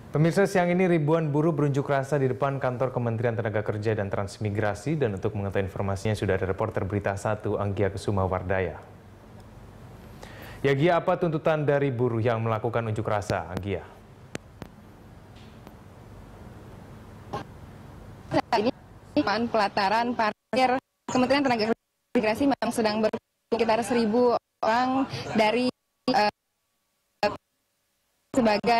Pemirsa, siang ini ribuan buruh berunjuk rasa di depan kantor Kementerian Tenaga Kerja dan Transmigrasi, dan untuk mengetahui informasinya sudah ada reporter Berita 1 Anggia Kesuma Wardaya. Ya Gia, apa tuntutan dari buruh yang melakukan unjuk rasa, Anggia? Saat ini pelataran parkir Kementerian Tenaga Kerja dan Transmigrasi memang sedang sekitar 1.000 orang dari sebagai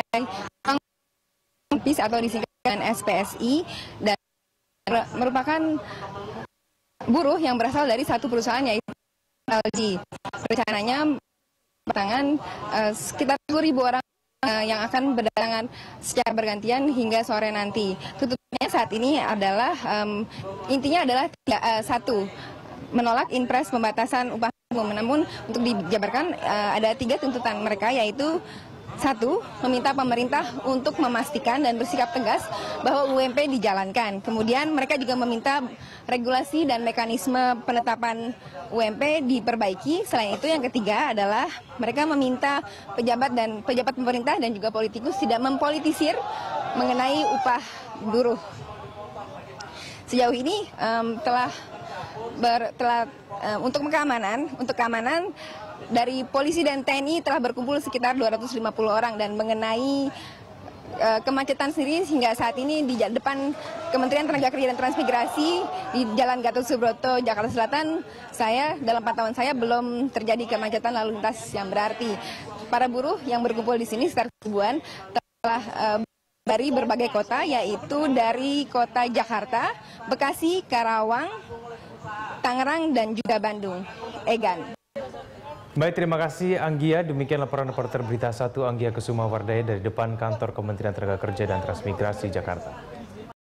atau disingkat dengan SPSI, dan merupakan buruh yang berasal dari satu perusahaan yaitu LG. Rencananya berdatangan sekitar 10.000 orang yang akan berdatangan secara bergantian hingga sore nanti. Tuntutannya saat ini adalah intinya adalah satu, menolak impres pembatasan upah minimum. Namun untuk dijabarkan ada 3 tuntutan mereka, yaitu satu, meminta pemerintah untuk memastikan dan bersikap tegas bahwa UMP dijalankan. Kemudian mereka juga meminta regulasi dan mekanisme penetapan UMP diperbaiki. Selain itu, yang ketiga adalah mereka meminta pejabat pemerintah dan juga politikus tidak mempolitisir mengenai upah buruh. Sejauh ini untuk keamanan dari polisi dan TNI telah berkumpul sekitar 250 orang, dan mengenai kemacetan sendiri hingga saat ini di depan Kementerian Tenaga Kerja dan Transmigrasi di Jalan Gatot Subroto, Jakarta Selatan, dalam pantauan saya belum terjadi kemacetan lalu lintas yang berarti. Para buruh yang berkumpul di sini sekitar ribuan telah dari berbagai kota, yaitu dari kota Jakarta, Bekasi, Karawang, Tangerang, dan juga Bandung. Egan. Baik, terima kasih Anggia. Demikian laporan reporter Berita 1 Anggia Kesuma Wardaya dari depan kantor Kementerian Tenaga Kerja dan Transmigrasi Jakarta.